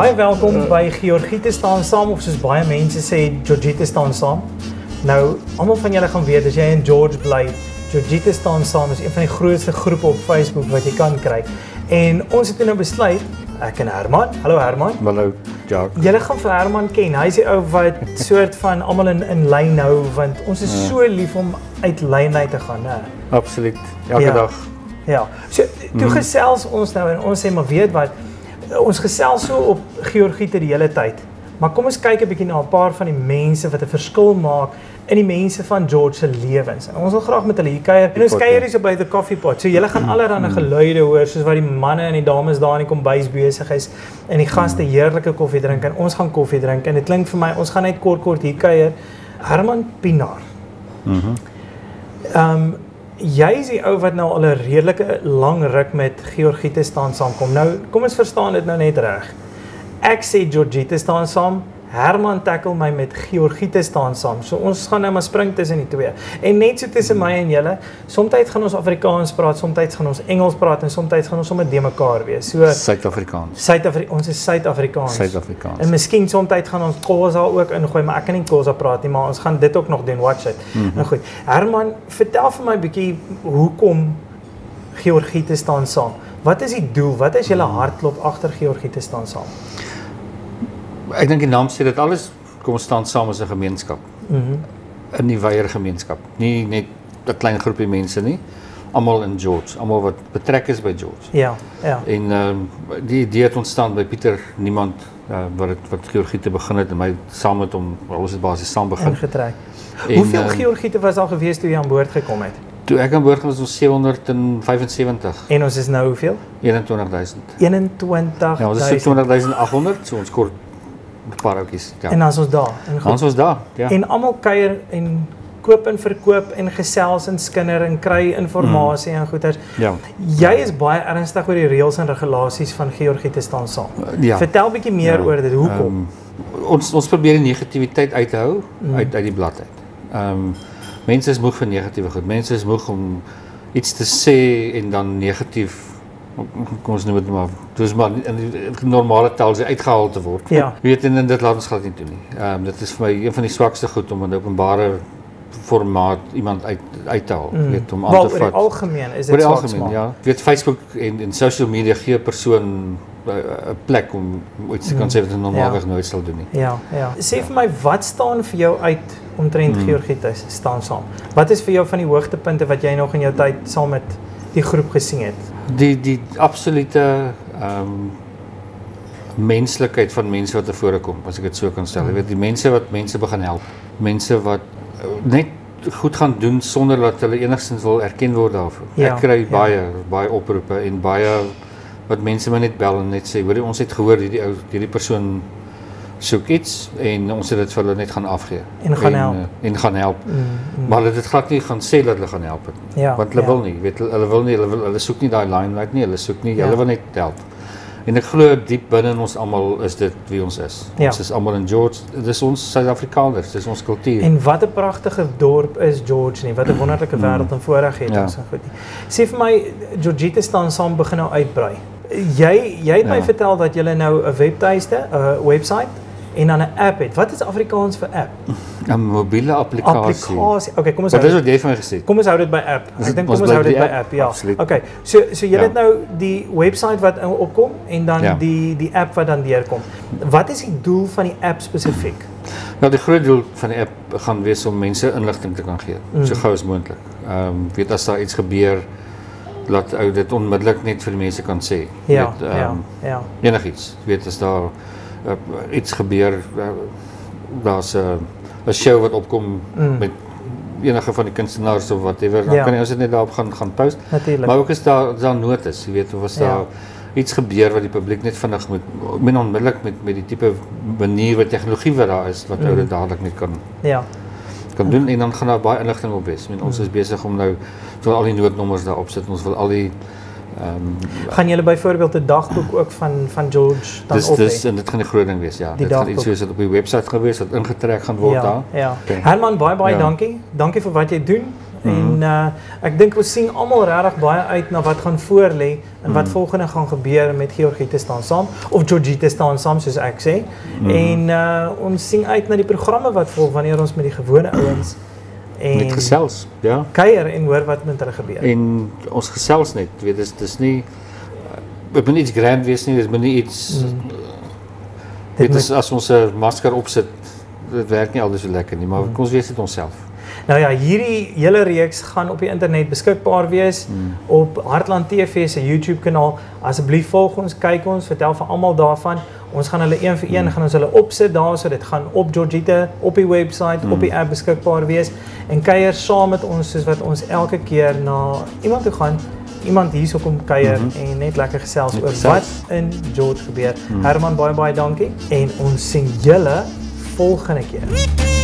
Baie welkom by Georgiete Staan Saam, of soos baie mense sê, Georgiete Staan Saam. Nou, almal van julle gaan weet, as jy in George bly, Georgiete Staan Saam is een van die grootste groepe op Facebook wat jy kan kry. En ons het nou besluit, ek en Herman, hallo Herman. Hallo, Jack. Julle gaan vir Herman ken, hy is die ou wat soort van almal in lyn hou, want ons is so lief om uit lyn uit te gaan, né? Absoluut, elke dag. Ja, so toe gesels ons nou en ons sê, maar weet wat, ons gesels so op Georgiete die hele tyd, maar kom ons kyk 'n bietjie na 'n paar van die mense wat 'n verskil maak in die mense van George se lewens. En ons wil graag met hulle hier kuier. En ons kuier hier so by the coffee pot. So julle gaan allerlei geluide hoor, soos wat die manne en die dames daar in die kombuis besig is en die gaste heerlike koffie drink en ons gaan koffie drink en dit klink vir my ons gaan net kort hier kuier. Herman Pienaar. Jy is die ou wat nou al 'n redelike lang ruk met Georgiete Staan Saam kom. Nou, kom ons verstaan dit nou net reg. Ek sê Georgiete Staan Saam, Herman tackle my met Georgiete Staan Saam. So ons gaan nou maar spring tussen die twee. En net so tussen my en julle, soms gaan ons Afrikaans praat, soms gaan ons Engels praat en soms gaan ons sommer de mekaar wees. So Suid-Afrikaans. Ons is Suid-Afrikaans. Suid-Afrikaans. En miskien soms gaan ons Khoza ook ingooi, maar ek kan nie Khoza praat nie, maar ons gaan dit ook nog doen, watch it. Nou goed. Herman, vertel vir my bietjie hoekom Georgiete Staan Saam. Wat is die doel? Wat is julle hartklop agter Georgiete Staan Saam? Ek dink die naam sê dit alles, kom ons staan saam as 'n gemeenskap. In die wyeer gemeenskap. Nie net 'n klein groepie mense nie. Almal in George, almal wat betrek is by George. Ja. En die idee het ontstaan by Pieter niemand wat Georgiete begin het en my saam met hom, ons het basies saam begin. Ingetrek. Hoeveel Georgiete was al gewees toe jy aan boord gekom het? Toe ek aan boord was ons 775. En ons is nou hoeveel? 21.000. 21.000. Ja, ons is 20.800, so ons kort 'n paar oudjies. Ja. En as ons daar. Ons was daar, ja. En almal kuier en koop en verkoop en gesels en skinder en kry inligting en goeders. Ja. Jy is baie ernstig oor die reëls en regulasies van Georgiete Staan Saam. Ja. Vertel bietjie meer oor dit. Hoekom? Ons probeer die negativiteit uit te hou uit die blad uit. Mense is moeg vir negatiewe goed. Mense is moeg om iets te sê en dan negatief, kom ons noem dit maar, dus maar in die normale taal is uitgehaal te word. Ja. Weet en dit laat ons glad nie toe nie. Dit is vir my een van die swakste goed om in 'n openbare formaat iemand uit te haal, weet, om aan te vat. Oor die algemeen is dit oor die algemeen, ja. Weet, Facebook en social media gee 'n persoon 'n plek om iets te kan sê wat hy normaalweg nooit sal doen nie. Ja. Sê vir my, wat staan vir jou uit omtrent Georgiete Staan Saam? Wat is vir jou van die hoogtepunte wat jy nog in jou tyd saam met die groep gesien het? Die absolute menslikheid van mense wat tevore kom, as ek dit so kan stel. Jy weet, die mense wat mense begin help. Mense wat net goed gaan doen sonder dat hulle enigstens wil erken word daarvoor. Ek kry baie oproepe en baie wat mense my net bel en net sê, hoor, ons het gehoor hierdie persoon soek iets en ons het dit vir hulle net gaan afgee. En gaan help. Maar hulle het dit glad nie gaan sê dat hulle gaan help het. Want hulle wil nie, weet, hulle soek nie daai limelight nie, hulle soek nie, hulle wil net help. En ek glo diep binne in ons almal is dit wie ons is. Ons is almal in George, dis ons Suid-Afrikaners, dis ons kultuur. En wat 'n pragtige dorp is George nie, wat 'n wonderlike wêreld en voorreg het ons. Goed. Sê vir my, Georgiete Staan Saam begin nou uitbrei. Jy het my vertel dat jy nou 'n webtuiste, 'n website en dan 'n app het. Wat is Afrikaans vir app? 'n mobiele applikasie. Okay, kom ons hou. Wat is wat jy van my gesê? Kom ons hou dit by app. Ek dink kom ons hou dit by app, ja. Absoluut. Okay. So jy het nou die website wat opkom en dan die app wat dan deurkom. Wat is die doel van die app spesifiek? Nou, die groot doel van die app gaan wees om mense inligting te kan gee, so gou as moontlik. Weet, as daar iets gebeur, laat ou dit onmiddellik net vir die mense kan sê. Enigiets. Weet, as daar iets gebeur, daar's 'n show wat opkom met enige van die kunstenaars of whatever, dan kan jy ons dit net daarop gaan post. Natuurlijk. Maar ook is daar notas, jy weet, of as daar iets gebeur wat die publiek net vinnig moet onmiddellik met die tipe manier wat tegnologie wat daar is, wat ou dit dadelik net kan doen, en dan gaan daar baie inligting op wees. Ons is besig om nou, ons wil al die noodnommers daar opsit, ons wil al die gaan julle byvoorbeeld 'n dagboek ook van George dan op hê? En dit gaan die groot ding wees, ja. Dit gaan iets soos dit op die webwerf gaan wees, wat ingetrek gaan word daar. Herman, baie dankie. Dankie vir wat jy doen En ek dink ons sien almal regtig baie uit na wat gaan voorlê en wat volgende gaan gebeur met Georgiete Staan Saam of Georgiete Staan Saam soos ek sê. En ons sien uit na die programme wat volg wanneer ons met die gewone ouens net gesels, ja. Kuier en hoor wat met hulle gebeur. En ons gesels net, weet dis nie dit moet iets grand wees nie, dit moet nie iets weet as ons 'n masker opsit, dit werk nie altyd so lekker nie, maar ons wees dit onsself. Nou ja, hierdie hele reeks gaan op die internet beskikbaar wees op Hartland TV se YouTube kanaal. Asseblief volg ons, kyk ons, vertel vir almal daarvan. Ons gaan hulle een vir een gaan ons hulle opsit daar, so dit gaan op Georgiete, op die website, op die app beskikbaar wees en kuier saam met ons soos wat ons elke keer na iemand toe gaan. Iemand hierso kom kuier en net lekker gesels oor wat in George gebeur. Herman, baie dankie en ons sien julle volgende keer.